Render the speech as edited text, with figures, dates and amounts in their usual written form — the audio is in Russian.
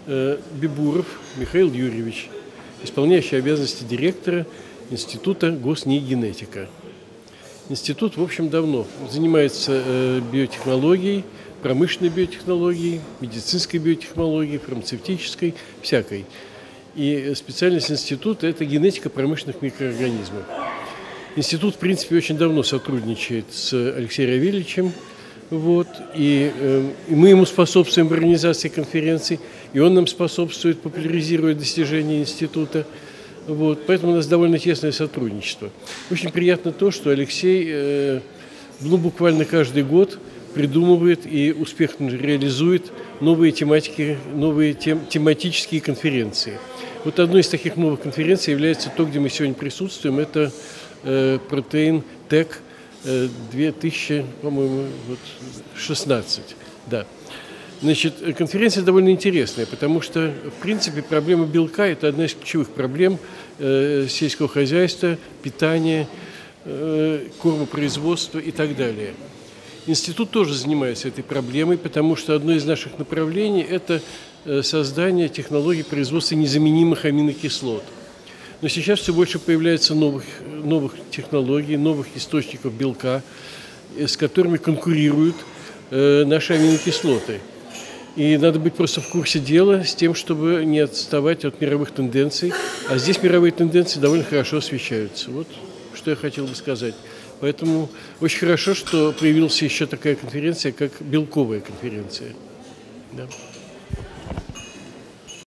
Бибуров Михаил Юрьевич, исполняющий обязанности директора Института госнейгенетика. Институт, в общем, давно занимается биотехнологией, промышленной биотехнологией, медицинской биотехнологией, фармацевтической, всякой. И специальность института – это генетика промышленных микроорганизмов. Институт, в принципе, очень давно сотрудничает с Алексеем Равильевичем. И мы ему способствуем в организации конференций, и он нам способствует, популяризируя достижения института. Поэтому у нас довольно тесное сотрудничество. Очень приятно то, что Алексей буквально каждый год придумывает и успешно реализует новые тематики, новые тематические конференции. Одной из таких новых конференций является то, где мы сегодня присутствуем, это Protein Tech 2016. Да. Конференция довольно интересная, потому что, в принципе, проблема белка – это одна из ключевых проблем сельского хозяйства, питания, кормопроизводства и так далее. Институт тоже занимается этой проблемой, потому что одно из наших направлений – это создание технологий производства незаменимых аминокислот. Но сейчас все больше появляется новых технологий, новых источников белка, с которыми конкурируют наши аминокислоты. И надо быть просто в курсе дела с тем, чтобы не отставать от мировых тенденций. А здесь мировые тенденции довольно хорошо освещаются. Что я хотел бы сказать. Поэтому очень хорошо, что появилась еще такая конференция, как белковая конференция. Да.